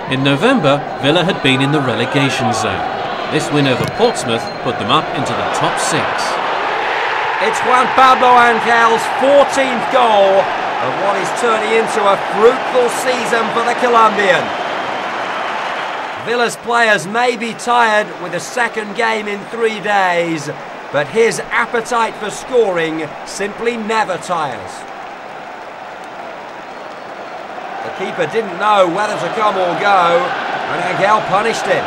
In November, Villa had been in the relegation zone. This win over Portsmouth put them up into the top 6. It's Juan Pablo Angel's 14th goal of what is turning into a fruitful season for the Colombian. Villa's players may be tired with a second game in 3 days, but his appetite for scoring simply never tires. The keeper didn't know whether to come or go, and Angel punished him.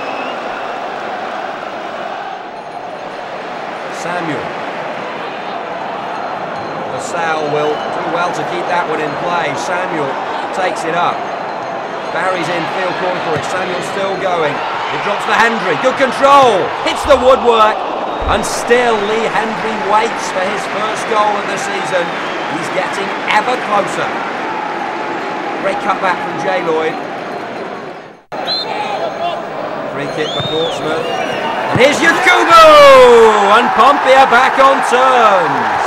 Samuel. Lasal will do well to keep that one in play. Samuel takes it up. Barry's in field corner for it. Samuel's still going. It drops for Hendry. Good control. Hits the woodwork. And still Lee Hendry waits for his first goal of the season. He's getting ever closer. Great cutback from Jay Lloyd. Free kick for Portsmouth. And here's Yakubu! And Pompey are back on terms.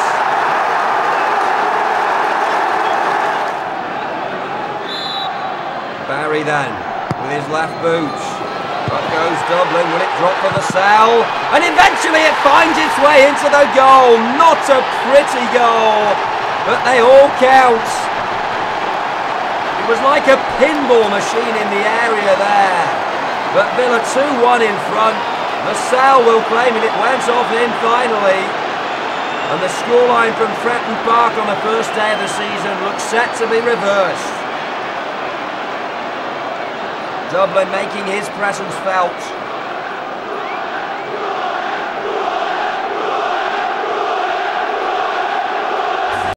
Barry then, with his left boot. Up goes Dublin, will it drop for the Lasal? And eventually it finds its way into the goal. Not a pretty goal, but they all count. It was like a pinball machine in the area there. But Villa 2-1 in front. Lasal will claim it. It went off in finally. And the scoreline from Fratton Park on the first day of the season looks set to be reversed. Dublin making his presence felt.